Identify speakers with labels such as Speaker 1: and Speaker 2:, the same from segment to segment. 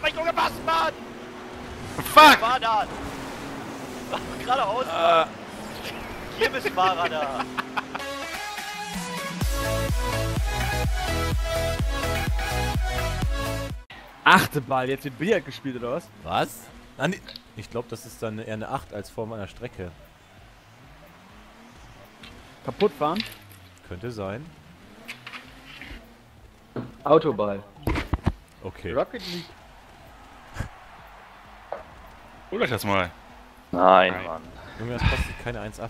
Speaker 1: ich nur gepasst, Mann!
Speaker 2: Fuck!
Speaker 1: Fahr da! Geradeaus! Kirmesfahrer da!
Speaker 3: Achte Ball, jetzt wird Billard gespielt oder was?
Speaker 4: Was? Ah, nee. Ich glaube, das ist dann eher eine 8 als Form einer Strecke.
Speaker 3: Kaputt fahren?
Speaker 4: Könnte sein.
Speaker 3: Autoball.
Speaker 4: Okay.
Speaker 3: Rocket League.
Speaker 2: Holt euch das mal.
Speaker 1: Nein,
Speaker 2: Nein.
Speaker 1: Mann.
Speaker 4: Junge, das kostet keine 1,50.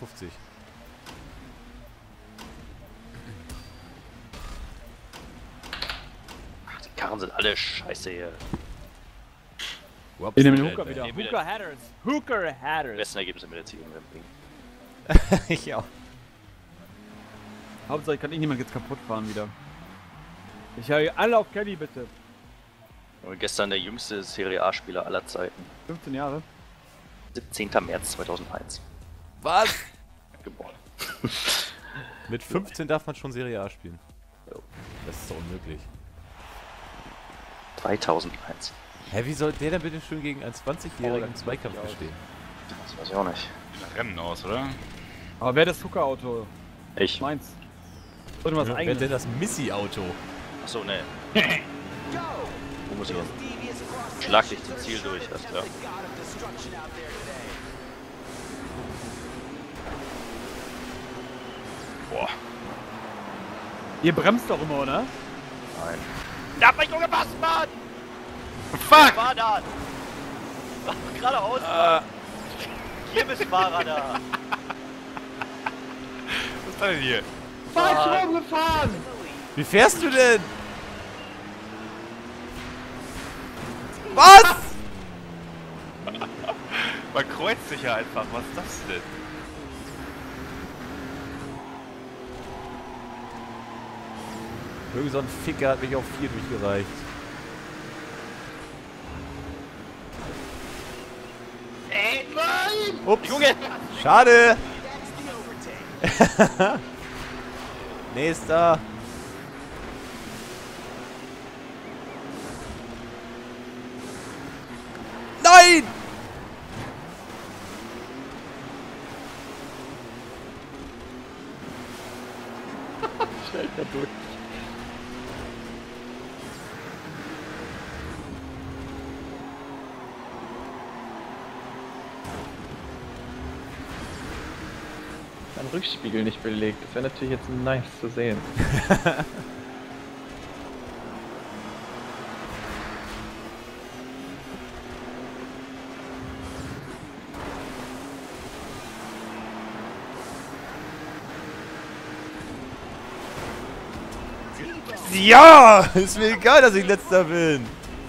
Speaker 1: Ach, die Karren sind alle scheiße hier.
Speaker 4: Ups,
Speaker 3: Ich nehme den Hooker wieder.
Speaker 1: nee,
Speaker 3: Hooker Hatters. Hooker Hatters.
Speaker 1: Besten Ergebnisse mit der Ziege im Ding.
Speaker 4: Ich auch.
Speaker 3: Hauptsache kann ich niemand jetzt kaputt fahren wieder. Ich habe alle auf Kelly bitte.
Speaker 1: Und gestern der jüngste Serie A-Spieler aller Zeiten.
Speaker 3: 15 Jahre.
Speaker 1: 17. März 2001.
Speaker 4: Was?
Speaker 1: Geboren.
Speaker 4: Mit 15 darf man schon Serie A spielen.
Speaker 1: Jo.
Speaker 4: Das ist doch unmöglich.
Speaker 1: 2001.
Speaker 4: Hä, wie soll der denn bitte schön gegen einen 20-jährigen Zweikampf bestehen?
Speaker 1: Das weiß ich auch nicht.
Speaker 2: Nach Rennen aus, oder?
Speaker 3: Aber wer das Hooker-Auto?
Speaker 1: Ich.
Speaker 3: Meins. Sollte was
Speaker 4: Wer
Speaker 3: eigenes.
Speaker 4: denn das Missy-Auto?
Speaker 1: Achso, ne. Wo muss ich hin? Schlag dich zum Ziel durch, alles klar.
Speaker 2: Boah.
Speaker 3: Ihr bremst doch immer, oder?
Speaker 1: Nein.
Speaker 2: Da hab ich nur gepasst, Mann! Fuck!
Speaker 1: Fahr da! Geradeaus! Kirmesfahrer da!
Speaker 2: Was ist denn hier?
Speaker 3: Falsch rumgefahren!
Speaker 4: Wie fährst du denn? Was?
Speaker 2: Man kreuzt sich ja einfach. Was ist das denn?
Speaker 4: Irgend so ein Ficker hat mich auf 4 durchgereicht.
Speaker 3: Nein!
Speaker 4: Ups.
Speaker 1: Junge!
Speaker 4: Schade! Nächster! Nein!
Speaker 3: Schnell da durch.
Speaker 5: Am Rückspiegel nicht belegt. Das wäre natürlich jetzt nice zu sehen.
Speaker 4: Ja! Ist mir egal, dass ich letzter bin.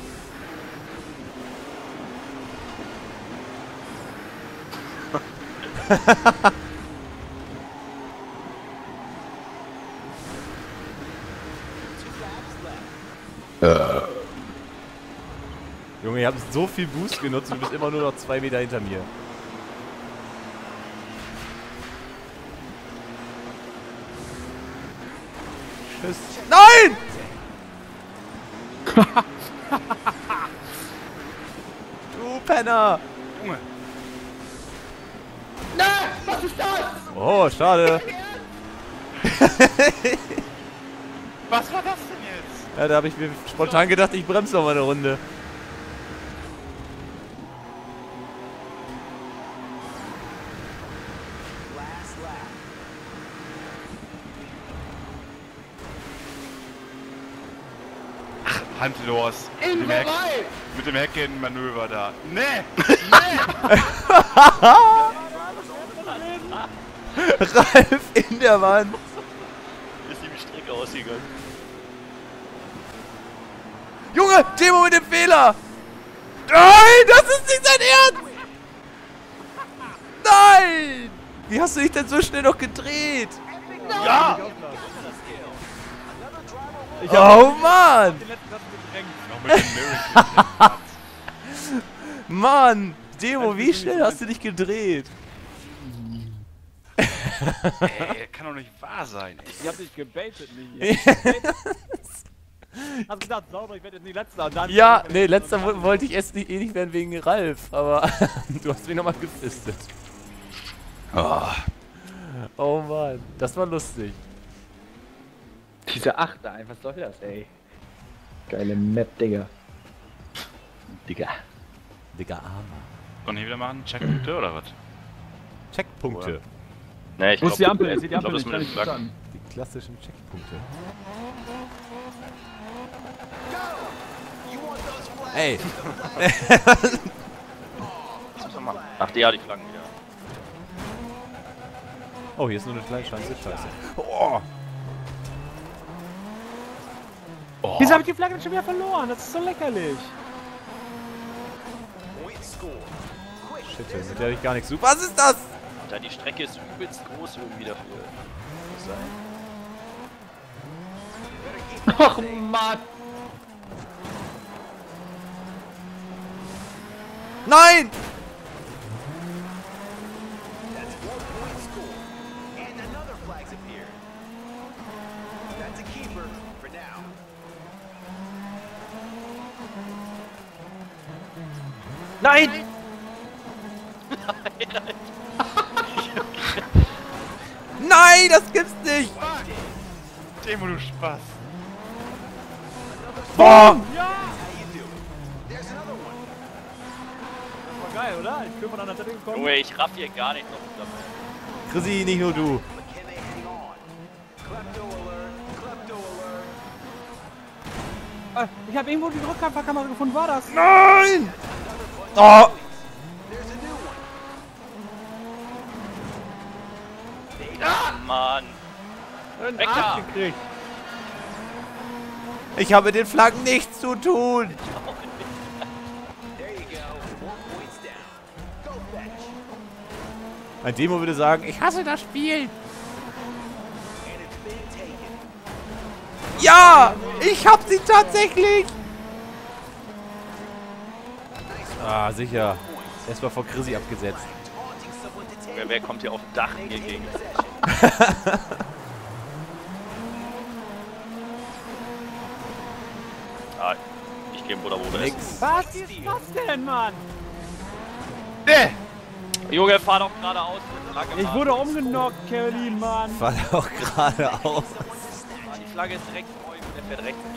Speaker 4: Junge, ihr habt so viel Boost genutzt und du bist immer nur noch 2 Meter hinter mir. Tschüss. Nein! Du Penner!
Speaker 2: Junge.
Speaker 3: Was ist das?
Speaker 4: Oh, schade.
Speaker 2: Was war das denn jetzt?
Speaker 4: Ja, da habe ich mir spontan gedacht, ich bremse noch mal eine Runde.
Speaker 2: Handlos. Mit dem Hecken-Manöver da. Nee!
Speaker 4: Ralf in der Wand.
Speaker 1: Ist die Strecke ausgegangen.
Speaker 4: Junge, Timo mit dem Fehler. Nein, das ist nicht sein Ernst. Nein. Wie hast du dich denn so schnell noch gedreht?
Speaker 1: Ja!
Speaker 4: Oh Mann.
Speaker 2: Noch mit dem Miracle.
Speaker 4: Mann, Timo, wie schnell hast du dich gedreht?
Speaker 2: Ey, kann doch nicht wahr sein. Ey.
Speaker 3: Ich hab dich gebaitet, nicht. Hast gedacht, sauber, ich werde jetzt nicht letzter. Und dann
Speaker 4: Ja, nee, letzter wollte ich erst nicht, eh nicht werden wegen Ralf, aber du hast mich nochmal gefistet. Oh Mann, das war lustig.
Speaker 5: Diese Achter, was soll das, ey? Geile Map, Digga.
Speaker 4: Digga, Armer.
Speaker 2: Und hier wieder machen? Checkpunkte oder was?
Speaker 4: Checkpunkte.
Speaker 1: Ne, ich
Speaker 3: Wo ist die Ampel? Ich
Speaker 1: ich
Speaker 3: sehe die Ampel
Speaker 1: glaub, das
Speaker 3: nicht,
Speaker 1: mit
Speaker 3: kann
Speaker 1: den
Speaker 3: ich
Speaker 1: Flaggen.
Speaker 3: verstanden.
Speaker 4: Die klassischen Checkpunkte. Ey,
Speaker 1: Ach, ja, die Flaggen wieder.
Speaker 4: oh, hier ist nur eine kleine Scheiße. Oh.
Speaker 3: Wieso habe ich die Flagge denn schon wieder verloren? Das ist so lächerlich.
Speaker 4: Shit, mit der habe ich gar nichts zu. Was ist das?
Speaker 1: Alter, die Strecke ist übelst groß irgendwie dafür. Sein.
Speaker 5: Och Mann!
Speaker 4: Nein!
Speaker 5: Nein!
Speaker 4: Nein, das gibt's nicht!
Speaker 2: Demo, du Spaß.
Speaker 4: Boah!
Speaker 3: War geil, oder? Ich bin von einer Seite gekommen.
Speaker 1: Junge, ich raff hier gar nicht noch damit.
Speaker 4: Chrissy, nicht nur du.
Speaker 3: Ich habe irgendwo die Rückkamera gefunden, war das?
Speaker 4: Nein! Oh!
Speaker 1: Mann.
Speaker 3: Einen
Speaker 1: Weg
Speaker 3: Arsch
Speaker 1: da.
Speaker 3: gekriegt.
Speaker 4: Ich habe mit den Flaggen nichts zu tun! Ein Demo würde sagen, ich hasse das Spiel! Ja! Ich hab sie tatsächlich! Ah, sicher. Erstmal vor Chrissy abgesetzt.
Speaker 1: Wer kommt hier auf dem Dach mir gegen? Ah, ich gehe im Butterbrot essen.
Speaker 4: Nix.
Speaker 3: Was ist das denn, Mann?
Speaker 1: Junge, fahr doch geradeaus. Flagge,
Speaker 3: Ich
Speaker 1: Mann.
Speaker 3: wurde umgenockt, Kelly, Mann.
Speaker 4: Fall auch gerade aus.
Speaker 1: Ah, die Flagge ist direkt vor ihm und der fährt rechts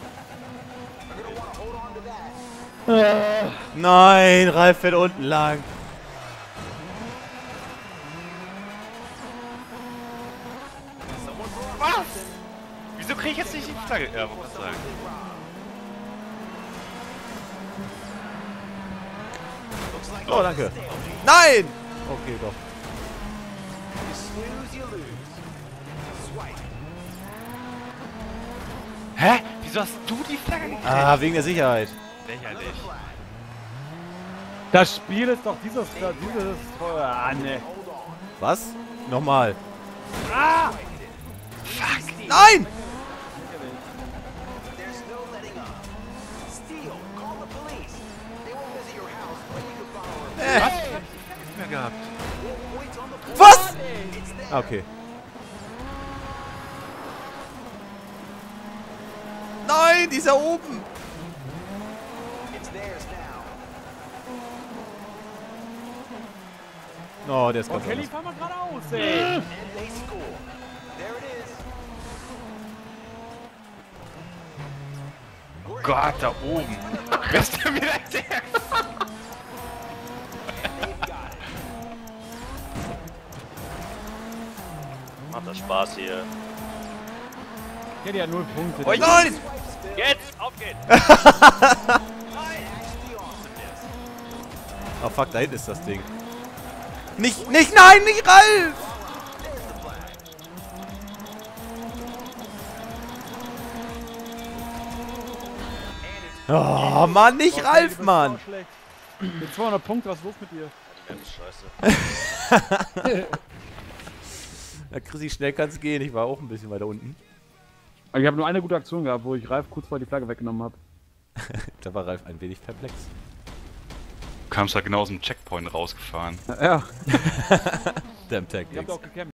Speaker 1: in die Beine.
Speaker 4: Nein, Ralf fährt unten lang.
Speaker 2: Wieso krieg ich jetzt nicht die Flagge? Ja, wollte ich sagen.
Speaker 4: Oh, danke. Nein! Okay, doch.
Speaker 2: Hä? Wieso hast du die Flagge gekriegt?
Speaker 4: Ah, wegen der Sicherheit.
Speaker 2: Lächerlich.
Speaker 3: Das Spiel ist doch dieses ah, ne.
Speaker 4: Was? Nochmal.
Speaker 3: Ah!
Speaker 4: Nein!
Speaker 2: Nicht mehr gehabt.
Speaker 4: Was? Ah, okay. Nein, die ist da oben. Oh, der ist ganz
Speaker 3: Kelly,
Speaker 4: anders.
Speaker 3: fahr mal geradeaus, ey.
Speaker 2: Gott, da oben. Wer ist denn wieder der?
Speaker 1: Macht das Spaß hier.
Speaker 3: Kelly hat 0 Punkte.
Speaker 4: Oh, nein!
Speaker 1: Jetzt, auf geht's!
Speaker 4: Oh fuck, da hinten ist das Ding. Nicht, nein, nicht Ralf! Oh Mann, nicht Ralf, Mann!
Speaker 3: Mit 200 Punkte, was ist los mit dir?
Speaker 1: Die Map ist scheiße.
Speaker 4: Na, Chrissy, schnell kann's gehen. Ich war auch ein bisschen weiter unten.
Speaker 3: Ich habe nur eine gute Aktion gehabt, wo ich Ralf kurz vor die Flagge weggenommen habe.
Speaker 4: Da war Ralf ein wenig perplex.
Speaker 2: Du kamst da genau aus dem Checkpoint rausgefahren.
Speaker 3: Ja,
Speaker 4: Damn Tactics.
Speaker 3: ich hab doch gekämpft.